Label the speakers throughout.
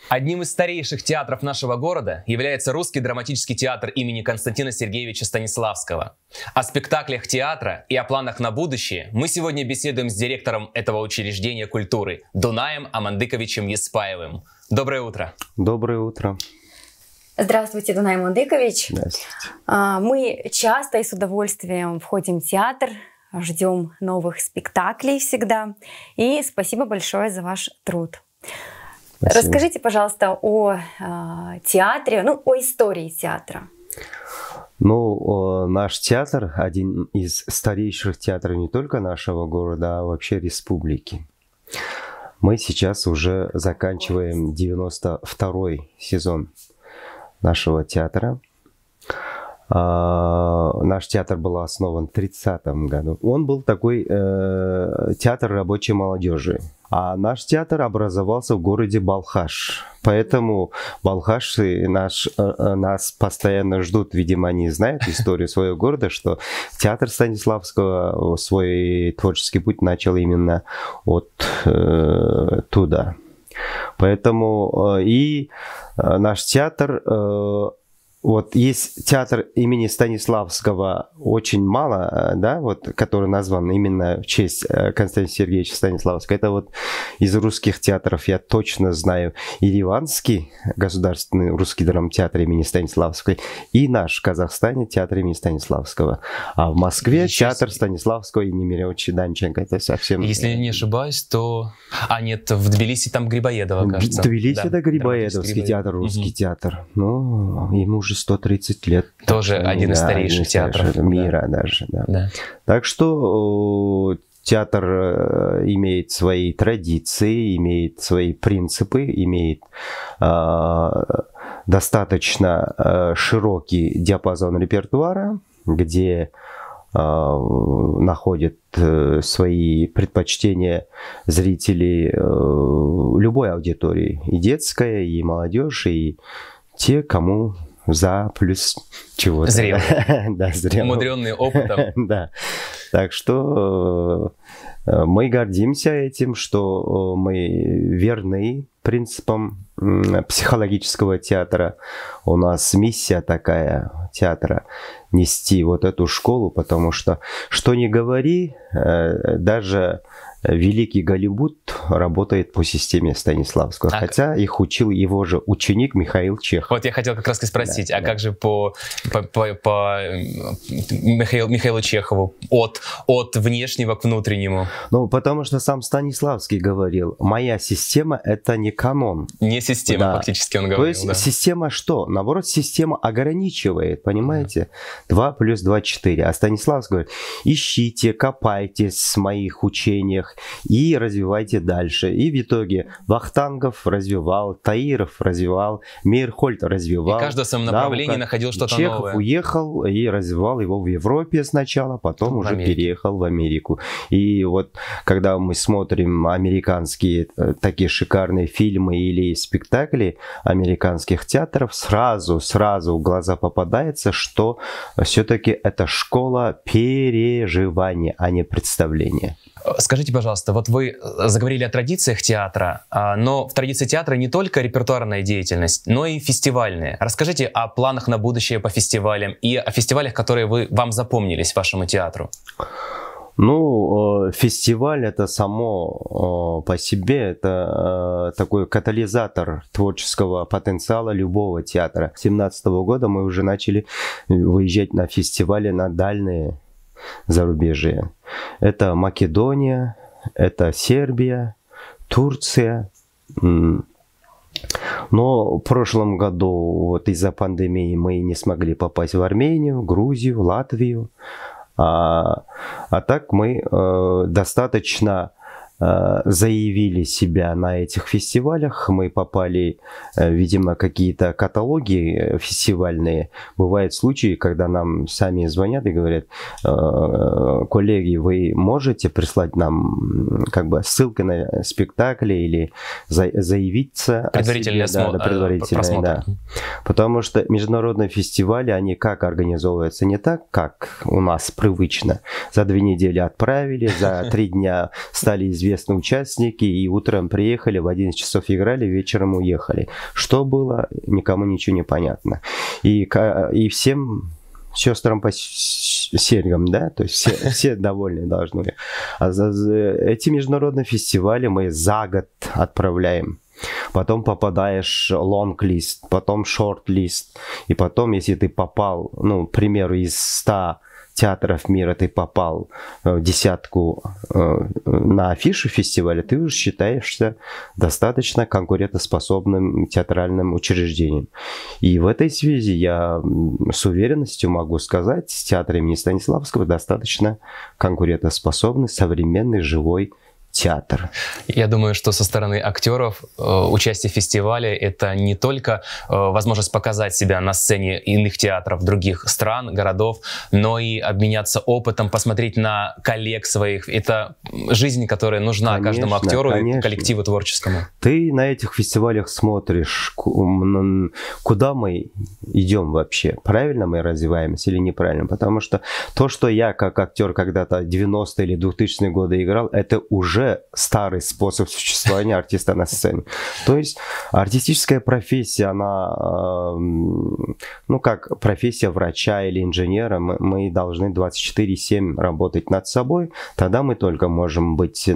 Speaker 1: Одним из старейших театров нашего города является Русский драматический театр имени Константина Сергеевича Станиславского. О спектаклях театра и о планах на будущее мы сегодня беседуем с директором этого учреждения культуры Дунаем Амандыковичем Еспаевым. Доброе утро.
Speaker 2: Доброе утро.
Speaker 3: Здравствуйте, Дунай Амандыкович.
Speaker 2: Здравствуйте.
Speaker 3: Мы часто и с удовольствием входим в театр, ждем новых спектаклей всегда. И спасибо большое за ваш труд. Спасибо. Расскажите, пожалуйста, о театре, о истории театра.
Speaker 2: Наш театр один из старейших театров не только нашего города, а вообще республики. Мы сейчас уже заканчиваем 92-й сезон нашего театра. Наш театр был основан в 30-м году. Он был такой театр рабочей молодежи. А наш театр образовался в городе Балхаш. Поэтому балхашцы нас постоянно ждут. Видимо, они знают историю своего города, что театр Станиславского свой творческий путь начал именно от туда. Поэтому и наш театр... есть театр имени Станиславского очень мало, да, который назван именно в честь Константина Сергеевича Станиславского. Это из русских театров я точно знаю Ереванский государственный русский драмтеатр имени Станиславского и наш в Казахстане театр имени Станиславского. А в Москве театр Станиславского и Немировича Данченко. Это совсем...
Speaker 1: Если я не ошибаюсь, то... нет, в Тбилиси там Грибоедова, кажется.
Speaker 2: В Тбилиси это Грибоедовский театр, русский театр. Ему уже 130 лет.
Speaker 1: Тоже один из старейших театров
Speaker 2: мира даже. Да. Так что театр имеет свои традиции, имеет свои принципы, имеет достаточно широкий диапазон репертуара, где находят свои предпочтения зрители любой аудитории. И детская, и молодежь, и те, кому за плюс чего-то.
Speaker 1: Зрелые.
Speaker 2: Да, зрелые.
Speaker 1: Умудренные опытом.
Speaker 2: Да. Так что мы гордимся этим, что мы верны принципам психологического театра. У нас миссия такая театра — нести эту школу, потому что ни говори, даже великий Голливуд работает по системе Станиславского, хотя их учил его же ученик Михаил Чехов.
Speaker 1: Я хотел как раз и спросить, как же по Михаилу Чехову от внешнего к внутреннему?
Speaker 2: Потому что сам Станиславский говорил: моя система — это не канон.
Speaker 1: Не система, фактически он говорил.
Speaker 2: То есть система что? Наоборот, система ограничивает, понимаете? 2 плюс 2 — 4. А Станиславский говорит: ищите, копайтесь в моих учениях и развивайте дальше. И в итоге Вахтангов развивал, Таиров развивал, Мейерхольд развивал.
Speaker 1: И каждый в своем направлении находил что-то новое.
Speaker 2: Чехов уехал и развивал его в Европе сначала, потом уже переехал в Америку. И когда мы смотрим американские такие шикарные фильмы или спектакли американских театров, сразу в глаза попадается, что все-таки это школа переживания, а не представления.
Speaker 1: Скажите, пожалуйста, вы заговорили о традициях театра, но в традиции театра не только репертуарная деятельность, но и фестивальная. Расскажите о планах на будущее по фестивалям и о фестивалях, которые вам запомнились вашему театру.
Speaker 2: Фестиваль — это само по себе, это такой катализатор творческого потенциала любого театра. С 2017 года мы уже начали выезжать на фестивали на дальние зарубежье. Это Македония, это Сербия, Турция. Но в прошлом году из-за пандемии мы не смогли попасть в Армению, Грузию, Латвию. А так мы достаточно заявили себя на этих фестивалях. Мы попали, видимо, какие-то каталоги фестивальные. Бывают случаи, когда нам сами звонят и говорят: коллеги, вы можете прислать нам ссылки на спектакли или заявиться
Speaker 1: предварительный
Speaker 2: просмотр. Да. Потому что международные фестивали, они как организовываются? Не так, как у нас привычно. За 2 недели отправили, за 3 дня стали известны известные участники, и утром приехали, в 11 часов играли, вечером уехали. Что было, никому ничего не понятно. И всем сестрам по серьгам, да, то есть все довольны должны быть. Эти международные фестивали мы за год отправляем. Потом попадаешь в лонг-лист, потом шорт-лист. И потом, если ты попал, ну, к примеру, из 100 театров мира ты попал в десятку на афишу фестиваля, ты уже считаешься достаточно конкурентоспособным театральным учреждением. И в этой связи я с уверенностью могу сказать, театр имени Станиславского достаточно конкурентоспособный, современный, живой театр.
Speaker 1: Я думаю, что со стороны актеров участие в фестивале — это не только возможность показать себя на сцене иных театров других стран, городов, но и обменяться опытом, посмотреть на коллег своих. Это жизнь, которая нужна каждому актеру и коллективу творческому.
Speaker 2: Ты на этих фестивалях смотришь, куда мы идем вообще, правильно мы развиваемся или неправильно. Потому что то, что я как актер когда-то 90-е или 2000-е годы играл, это уже старый способ существования артиста на сцене. То есть артистическая профессия, она, ну как профессия врача или инженера, мы должны 24/7 работать над собой, тогда мы только можем быть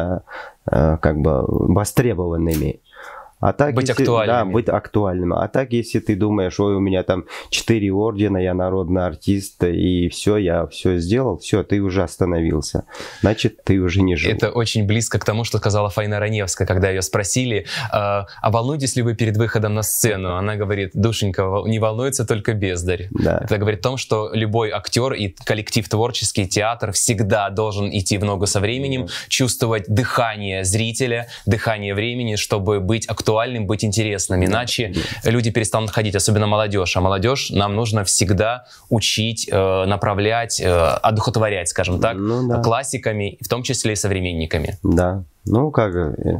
Speaker 2: как бы востребованными. А так,
Speaker 1: быть
Speaker 2: если,
Speaker 1: актуальными.
Speaker 2: Да, быть актуальным. А так, если ты думаешь, ой, у меня там 4 ордена, я народный артист, и все, я все сделал, все, ты уже остановился. Значит, ты уже не жив.
Speaker 1: Это очень близко к тому, что сказала Фаина Раневская, когда ее спросили, а волнуетесь ли вы перед выходом на сцену? Она говорит, душенька, не волнуется только бездарь.
Speaker 2: Да.
Speaker 1: Это говорит о том, что любой актер и коллектив творческий, театр всегда должен идти в ногу со временем, чувствовать дыхание зрителя, дыхание времени, чтобы быть актуальным, быть интересным, иначе люди перестанут ходить, особенно молодежь. А молодежь нам нужно всегда учить, направлять, одухотворять, скажем так, классиками, в том числе и современниками.
Speaker 2: Да. Ну, как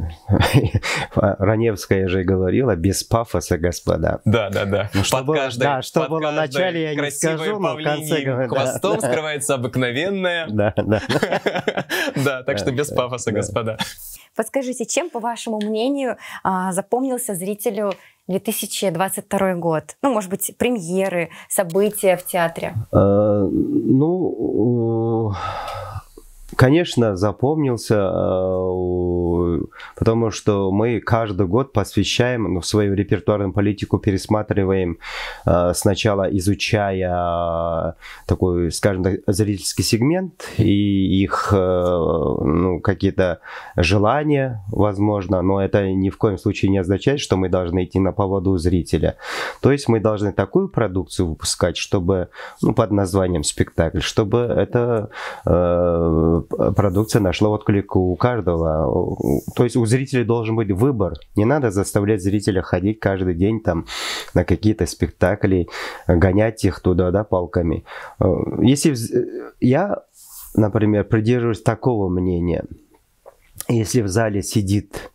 Speaker 2: Раневская же говорила, без пафоса, господа.
Speaker 1: Да.
Speaker 2: Ну, что было в начале, я не скажу, но в конце говорю.
Speaker 1: Хвостом скрывается обыкновенное.
Speaker 2: Да.
Speaker 1: Да, так что без пафоса, господа.
Speaker 3: Подскажите, чем, по вашему мнению, запомнился зрителю 2022 год? Ну, может быть, премьеры, события в театре?
Speaker 2: Ну, конечно, запомнился, потому что мы каждый год посвящаем, свою репертуарную политику пересматриваем, сначала изучая такой, скажем так, зрительский сегмент и их какие-то желания, возможно, но это ни в коем случае не означает, что мы должны идти на поводу у зрителя. То есть мы должны такую продукцию выпускать, чтобы, под названием спектакль, чтобы эта продукция нашла отклик у каждого. То есть у зрителей должен быть выбор. Не надо заставлять зрителя ходить каждый день там на какие-то спектакли, гонять их туда, палками. Если я, например, придерживаюсь такого мнения, если в зале сидит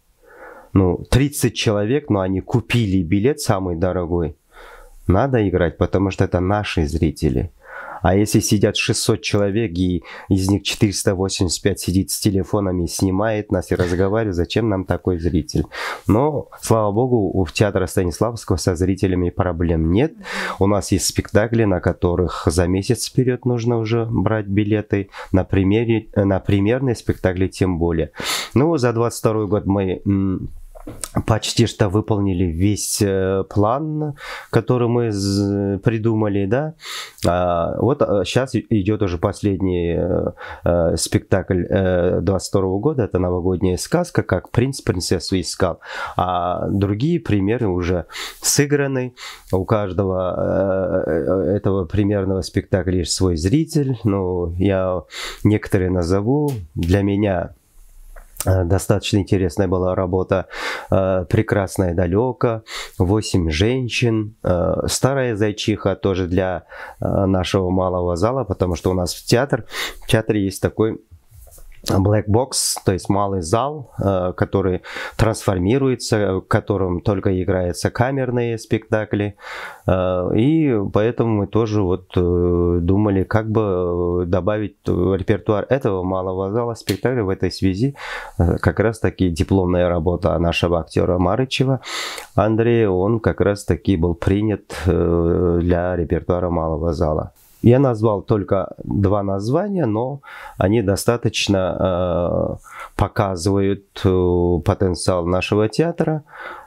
Speaker 2: 30 человек, но они купили билет самый дорогой, надо играть, потому что это наши зрители. А если сидят 600 человек, и из них 485 сидит с телефонами, снимает нас и разговаривает, зачем нам такой зритель? Но, слава богу, у театра Станиславского со зрителями проблем нет. У нас есть спектакли, на которых за месяц вперед нужно уже брать билеты. На премьерные спектакли тем более. За 22 год мы почти что выполнили весь план, который мы придумали, да. Вот сейчас идет уже последний спектакль 22 года, это новогодняя сказка, как принц принцессу искал. А другие примеры уже сыграны. У каждого этого премьерного спектакля есть свой зритель. Я некоторые назову. Для меня достаточно интересная была работа «Прекрасная далеко», «8 женщин», «Старая зайчиха» тоже для нашего малого зала, потому что у нас в театре есть такой Black Box, то есть малый зал, который трансформируется, в котором только играются камерные спектакли. И поэтому мы тоже вот думали, как бы добавить в репертуар этого малого зала спектакля. В этой связи как раз-таки дипломная работа нашего актера Марычева Андрея, он как раз-таки был принят для репертуара малого зала. Я назвал только 2 названия, но они достаточно показывают потенциал нашего театра.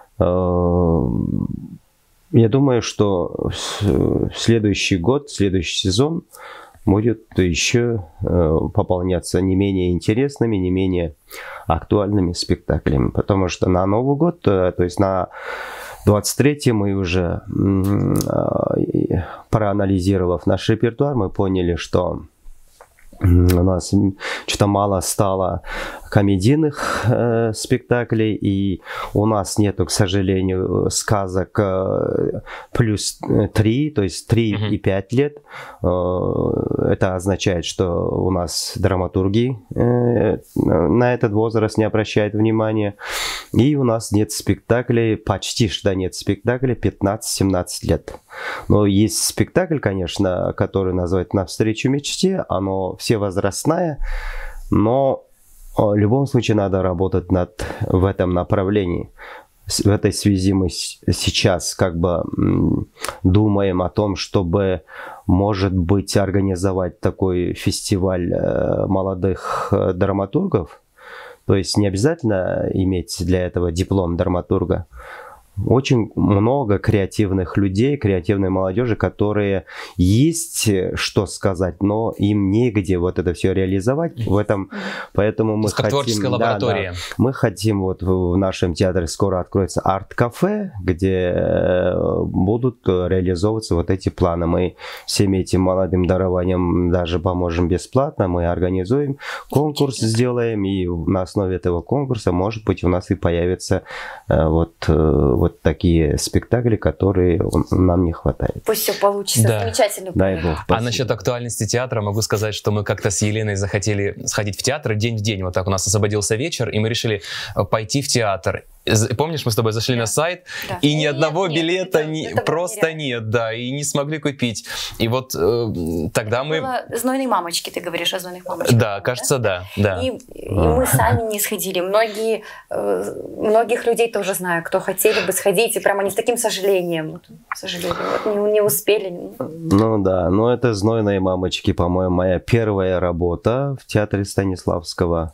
Speaker 2: Я думаю, что следующий год, следующий сезон будет еще пополняться не менее интересными, не менее актуальными спектаклями. Потому что на Новый год, то есть на 23-й мы уже, проанализировав наш репертуар, мы поняли, что у нас что-то мало стало комедийных спектаклей, и у нас нету, к сожалению, сказок плюс 3, то есть 3 и 5 лет. Это означает, что у нас драматурги на этот возраст не обращают внимания, и у нас нет спектаклей, почти что нет спектаклей 15-17 лет. Но есть спектакль, конечно, который называется «Навстречу мечте», оно всевозрастное, но в любом случае надо работать в этом направлении. В этой связи мы сейчас как бы думаем о том, чтобы, может быть, организовать такой фестиваль молодых драматургов. То есть не обязательно иметь для этого диплом драматурга. Очень много креативных людей, креативной молодежи, которые есть что сказать, но им негде вот это все реализовать. В этом, поэтому мы хотим,
Speaker 1: творческая лаборатория.
Speaker 2: Да, мы хотим, вот в нашем театре скоро откроется арт-кафе, где будут реализовываться вот эти планы. Мы всем этим молодым дарованием даже поможем бесплатно. Мы организуем конкурс, сделаем, и на основе этого конкурса, может быть, у нас и появится вот такие спектакли, которые нам не хватает.
Speaker 3: Пусть все получится. Да. Замечательно.
Speaker 2: Дай Бог. Спасибо.
Speaker 1: А насчет актуальности театра могу сказать, что мы как-то с Еленой захотели сходить в театр день в день. Вот так у нас освободился вечер, и мы решили пойти в театр. Помнишь, мы с тобой зашли на сайт, и ни одного билета просто нет, да, и не смогли купить. И вот тогда мы...
Speaker 3: «Знойные мамочки», ты говоришь о «Знойных мамочках».
Speaker 1: Да, кажется, да.
Speaker 3: И мы сами не сходили. Многих людей тоже знаю, кто хотели бы сходить, и прямо не с таким сожалением. К сожалению, вот не успели.
Speaker 2: Ну да, но это «Знойные мамочки», по-моему, моя первая работа в театре Станиславского.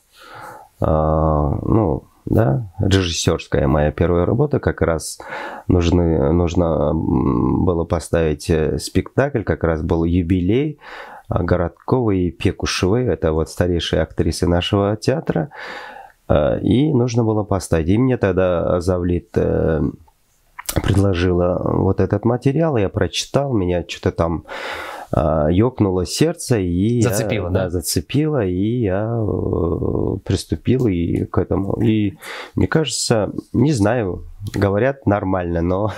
Speaker 2: Да, режиссерская моя первая работа, как раз нужно было поставить спектакль, как раз был юбилей Городковой и Пекушевой, это вот старейшие актрисы нашего театра, и нужно было поставить. И мне тогда Завлит предложила вот этот материал, я прочитал, меня что-то там ёкнуло сердце, и
Speaker 1: зацепило, да?
Speaker 2: Зацепило, и я приступил и к этому. И мне кажется, не знаю, говорят нормально, но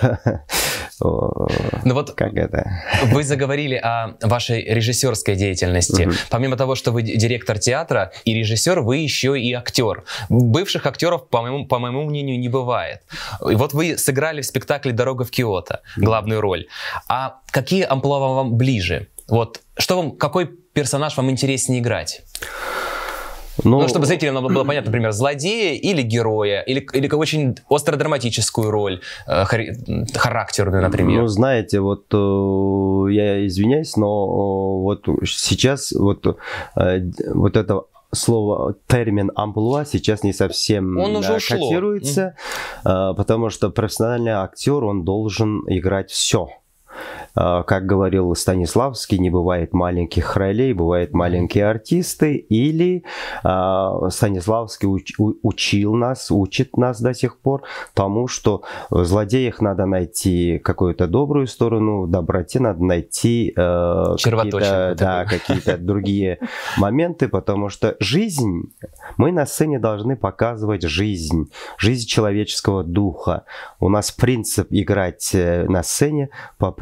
Speaker 1: вот
Speaker 2: как это?
Speaker 1: Вы заговорили о вашей режиссерской деятельности. Помимо того, что вы директор театра и режиссер, вы еще и актер. Бывших актеров, по моему мнению, не бывает. И вот вы сыграли в спектакле «Дорога в Киото» главную роль. А какие амплуа вам ближе? Вот какой персонаж вам интереснее играть? Ну, чтобы зрителям было понятно, например, злодея или героя, или очень остро-драматическую роль, характерную, например.
Speaker 2: Ну, знаете, вот я извиняюсь, но вот сейчас вот это слово, термин амплуа сейчас не совсем котируется, потому что профессиональный актер, он должен играть все. Как говорил Станиславский, не бывает маленьких ролей, бывают маленькие артисты. Или Станиславский учит нас до сих пор тому, что в злодеях надо найти какую-то добрую сторону, в доброте надо найти какие-то другие моменты, потому что жизнь, мы на сцене должны показывать жизнь человеческого духа. У нас принцип играть на сцене по принципу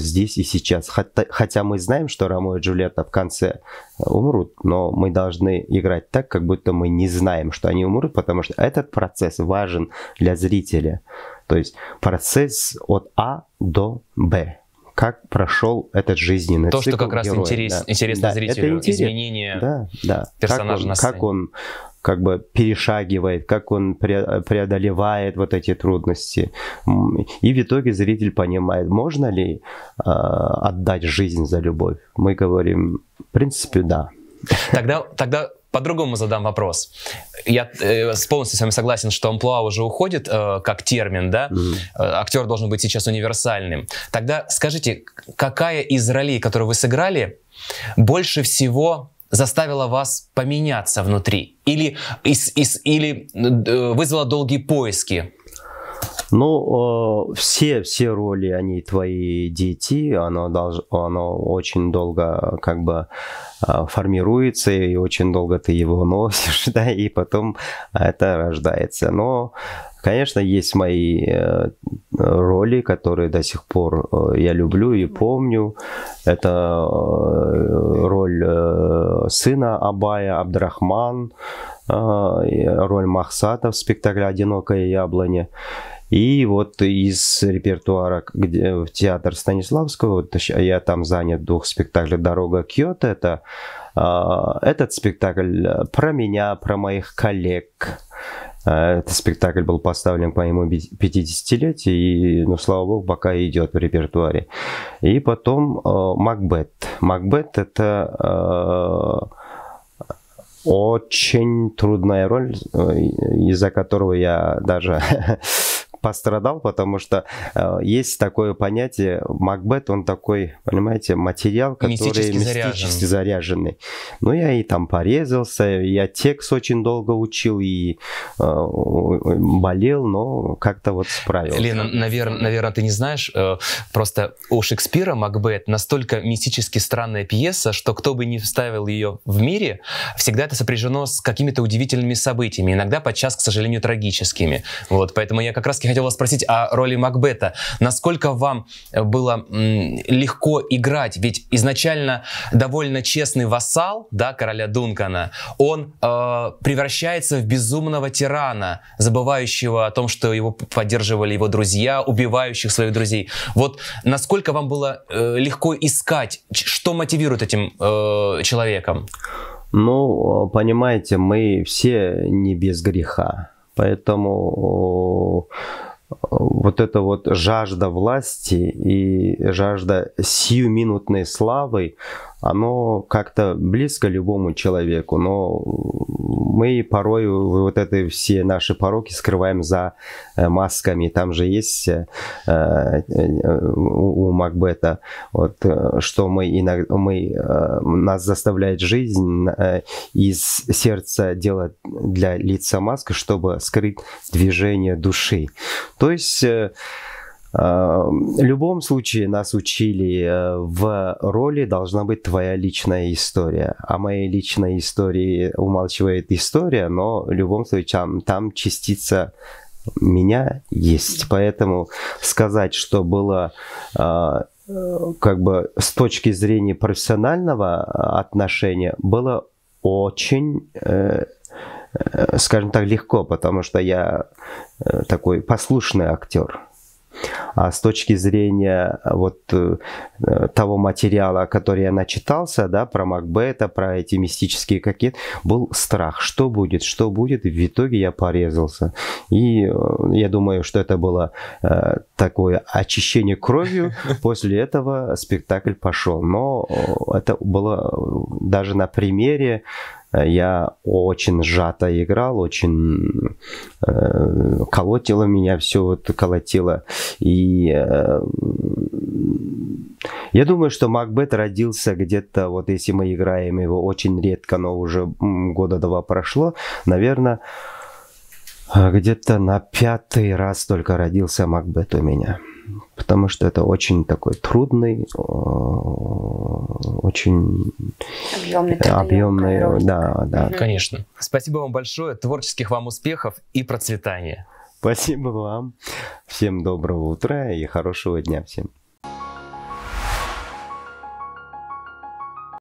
Speaker 2: здесь и сейчас. Хотя мы знаем, что Ромео и Джульетта в конце умрут, но мы должны играть так, как будто мы не знаем, что они умрут, потому что этот процесс важен для зрителя. То есть процесс от А до Б. Как прошел этот жизненный цикл.
Speaker 1: То, что как раз
Speaker 2: героя.
Speaker 1: интересно зрителю, изменения персонажа на сцене.
Speaker 2: Как он как бы перешагивает, как он преодолевает вот эти трудности. И в итоге зритель понимает, можно ли отдать жизнь за любовь. Мы говорим, в принципе, да.
Speaker 1: Тогда по-другому задам вопрос. Я полностью с вами согласен, что амплуа уже уходит как термин, да? Актер должен быть сейчас универсальным. Тогда скажите, какая из ролей, которую вы сыграли, больше всего заставила вас поменяться внутри? Или вызвала долгие поиски?
Speaker 2: Ну, все роли, они твои дети, оно очень долго как бы формируется, и очень долго ты его носишь, да, и потом это рождается. Но, конечно, есть мои роли, которые до сих пор я люблю и помню. Это роль сына Абая, Абдрахман, роль Махсата в спектакле «Одинокая яблоня». И вот из репертуара, где в театр Станиславского, вот я там занят в 2 спектаклях «Дорога Киото». Это этот спектакль про меня, про моих коллег. Этот спектакль был поставлен по моему 50-летию, и, ну, слава богу, пока идет в репертуаре. И потом «Макбет». «Макбет» — это очень трудная роль, из-за которого я даже пострадал, потому что есть такое понятие, Макбет, он такой, понимаете, материал, который мистически заряженный. Ну, я и там порезался, я текст очень долго учил и болел, но как-то вот справился.
Speaker 1: Лена, наверное, ты не знаешь, просто у Шекспира Макбет настолько мистически странная пьеса, что кто бы ни вставил ее в мире, всегда это сопряжено с какими-то удивительными событиями, иногда подчас, к сожалению, трагическими. Вот, поэтому я как раз хотел вас спросить о роли Макбета. Насколько вам было легко играть? Ведь изначально довольно честный вассал, да, короля Дункана, он превращается в безумного тирана, забывающего о том, что его поддерживали его друзья, убивающих своих друзей. Вот насколько вам было легко искать, что мотивирует этим человеком?
Speaker 2: Ну, понимаете, мы все не без греха. Поэтому вот эта вот жажда власти и жажда сиюминутной славы, оно как-то близко любому человеку, но мы порой вот это все наши пороки скрываем за масками. Там же есть у Макбета, вот, что нас заставляет жизнь из сердца делать для лица маску, чтобы скрыть движение души. То есть в любом случае нас учили, в роли должна быть твоя личная история. А моей личной истории умалчивает история, но в любом случае там частица меня есть. Поэтому сказать, что было как бы с точки зрения профессионального отношения, было очень, скажем так, легко, потому что я такой послушный актер. А с точки зрения вот того материала, который я начитался, да, про Макбета, про эти мистические какие-то, был страх, что будет, и в итоге я порезался. И я думаю, что это было такое очищение кровью, после этого спектакль пошел. Но это было даже на примере. Я очень сжато играл, очень колотило меня, все вот колотило. И я думаю, что Макбет родился где-то, вот если мы играем его очень редко, но уже 2 года прошло, наверное, где-то на 5-й раз только родился Макбет у меня. Потому что это очень такой трудный, очень объемный, да.
Speaker 1: Конечно. Спасибо вам большое, творческих вам успехов и процветания.
Speaker 2: Спасибо вам. Всем доброго утра и хорошего дня всем.